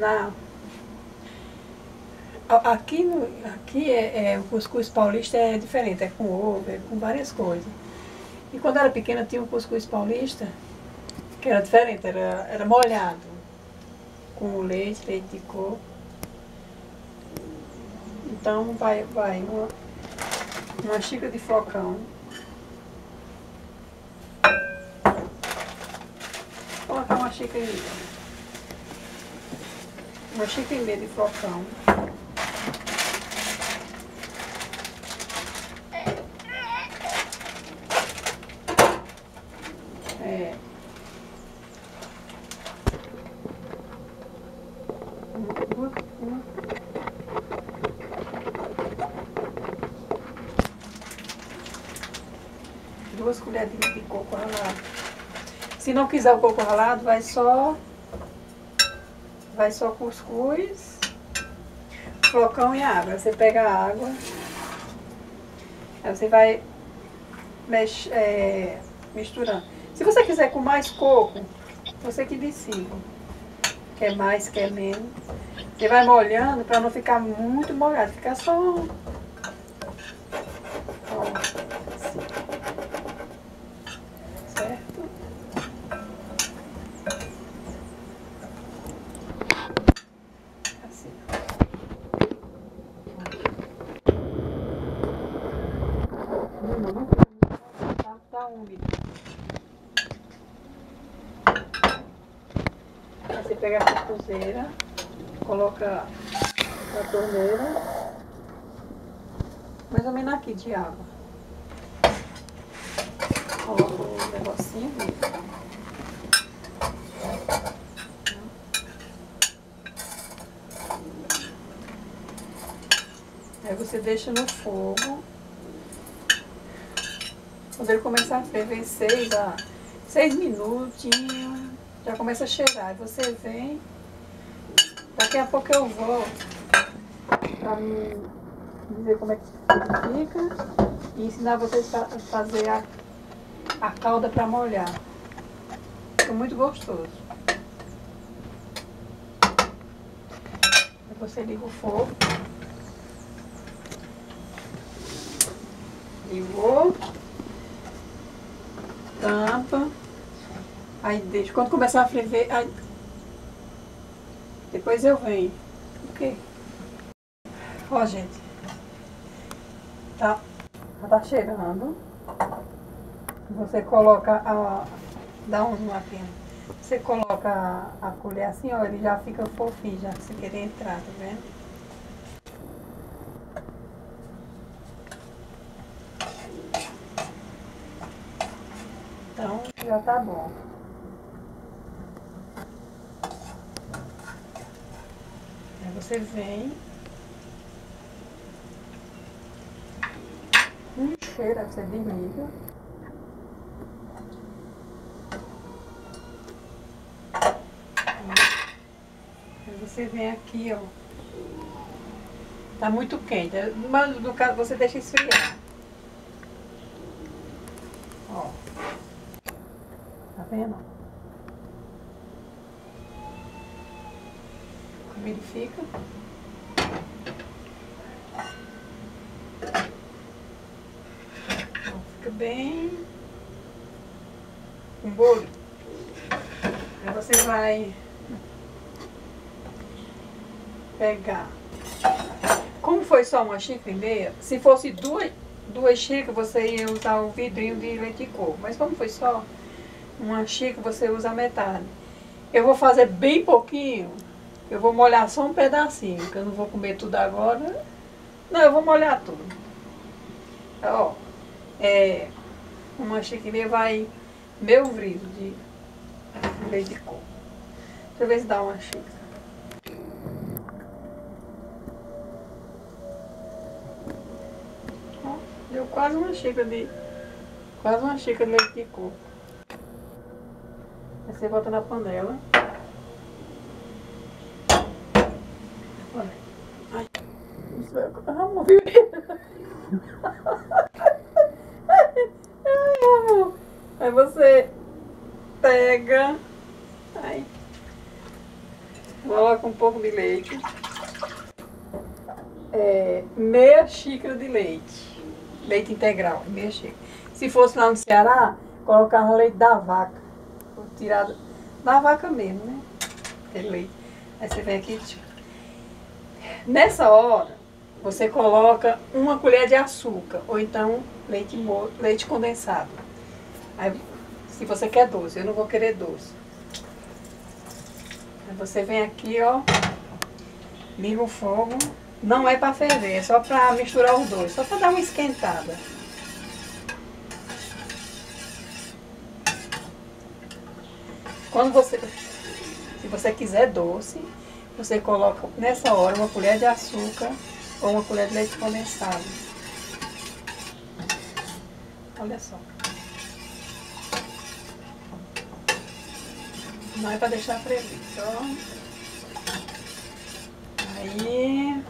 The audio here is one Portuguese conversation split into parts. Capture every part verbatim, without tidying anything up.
Na, aqui no, aqui é, é, o cuscuz paulista é diferente, é com ovo, é com várias coisas. E quando eu era pequena tinha um cuscuz paulista que era diferente, era, era molhado, com leite, leite de coco. Então vai, vai uma, uma xícara de flocão. Vou colocar uma xícara e uma xícara e meia de flocão. É, duas, uma, duas colherinhas de coco ralado. Se não quiser o coco ralado, vai só vai só cuscuz, flocão e água. Você pega a água, aí você vai mex, é, misturando. Se você quiser com mais coco, você que decide. Quer mais, quer menos. Você vai molhando para não ficar muito molhado, ficar só... Ó, assim. Certo? Assim. Não, tá, tá úmido. Aí você pega a cozeira, coloca na torneira, mais ou menos aqui de água. Coloca o negocinho. Aí você deixa no fogo. Quando ele começar a ferver seis a seis minutinhos, já começa a cheirar. Aí você vem. Daqui a pouco eu volto para me dizer como é que fica e ensinar vocês a fazer a, a calda para molhar. Fica muito gostoso. Aí você liga o fogo. Ligou. Tampa. Aí deixa. Quando começar a ferver, aí depois eu venho. O quê? Ó, gente. Tá, tá cheirando. Você coloca a... Dá um zoom aqui. Você coloca a, a colher assim, ó, ele já fica fofinho, já se querer entrar, tá vendo? Então, já tá bom. Aí você vem. Um cheiro, aí você desliga. Aí você vem aqui, ó. Tá muito quente, mas no caso você deixa esfriar. Ó. Tá vendo? Como ele fica. Fica bem um bolo. Aí você vai pegar. Como foi só uma xícara e meia, se fosse duas, duas xícaras, você ia usar um vidrinho de leite de coco. Mas como foi só uma xícara, você usa a metade. Eu vou fazer bem pouquinho. Eu vou molhar só um pedacinho, que eu não vou comer tudo agora. Não, eu vou molhar tudo. Ó. É, uma xícara e meia vai meio vidro de leite de coco. Deixa eu ver se dá uma xícara. Ó, deu quase uma xícara de quase uma xícara de leite de coco. Aí você bota na panela. Olha. Ai, isso vai acabar movimento. Aí você pega, aí Coloca um pouco de leite. É, meia xícara de leite. Leite integral, meia xícara. Se fosse lá no Ceará, colocava leite da vaca. Tirado da vaca mesmo, né? Aquele leite. Aí você vem aqui. Nessa hora, você coloca uma colher de açúcar. Ou então leite, leite condensado. Aí, se você quer doce, eu não vou querer doce. Aí você vem aqui, ó. Liga o fogo. Não é para ferver, é só para misturar os dois, só para dar uma esquentada. Quando você, se você quiser doce, você coloca nessa hora uma colher de açúcar ou uma colher de leite condensado. Olha só. Não é para deixar ferver, só. Aí...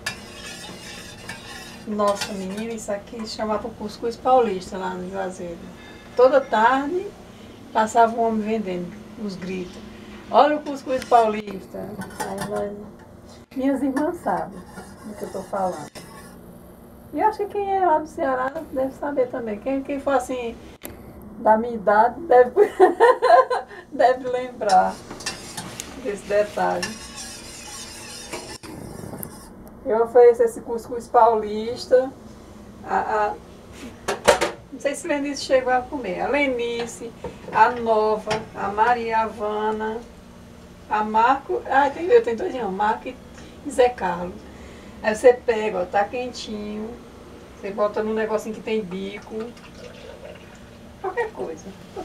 Nossa, menina, isso aqui se chamava cuscuz paulista lá no Juazeiro. Toda tarde passava um homem vendendo os gritos. Olha o cuscuz paulista. Aí nós, minhas irmãs sabem do que eu estou falando. E acho que quem é lá do Ceará deve saber também. Quem, quem for assim, da minha idade, deve, deve lembrar desse detalhe. Eu ofereço esse cuscuz paulista. A, a, não sei se a Lenice chegou a comer. A Lenice, a Nova, a Maria Havana, a Marco. Ah, tem, eu tenho dois irmãos, Marco e Zé Carlos. Aí você pega, ó, tá quentinho. Você bota num negocinho que tem bico. Qualquer coisa.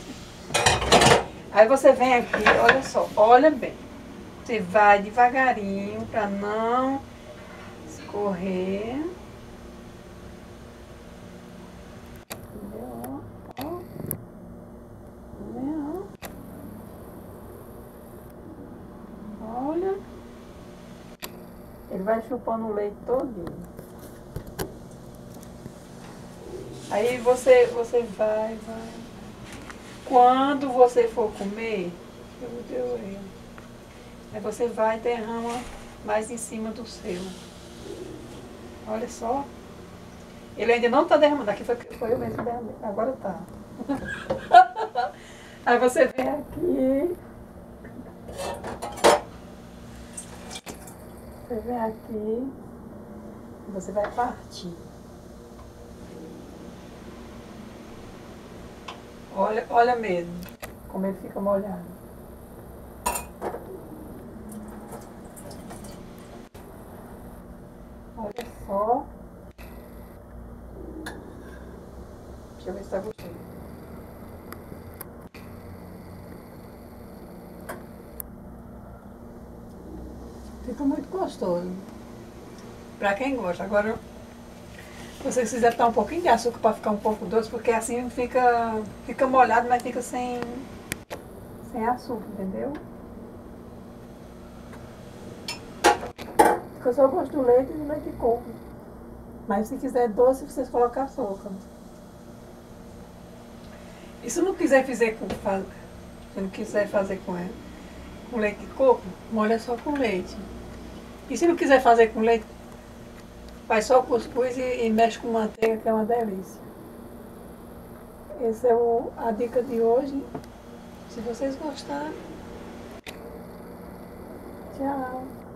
Aí você vem aqui, olha só, olha bem. Você vai devagarinho para não correr. Entendeu? Ó. Entendeu? Olha. Ele vai chupando o leite todinho. Aí você, você vai, vai. Quando você for comer, eu deu ele. Aí você vai e derrama mais em cima do seu. Olha só. Ele ainda não está derramando. Aqui foi, foi eu mesmo que derramei. Agora tá. Aí você vem aqui. Você vem aqui. E você vai partir. Olha, olha mesmo como ele fica molhado. Olha só. Deixa eu ver se tá gostando. Fica muito gostoso. Pra quem gosta. Agora, se vocês quiserem botar um pouquinho de açúcar para ficar um pouco doce, porque assim fica, fica molhado, mas fica sem, sem açúcar, entendeu? Eu só gosto do leite e do leite de coco. Mas se quiser doce, vocês colocam açúcar. E se não quiser fazer com, se não quiser fazer com, é, com leite de coco, molha só com leite. E se não quiser fazer com leite, faz só o cuscuz e, e mexe com manteiga, que é uma delícia. Essa é o, a dica de hoje. Se vocês gostarem, tchau.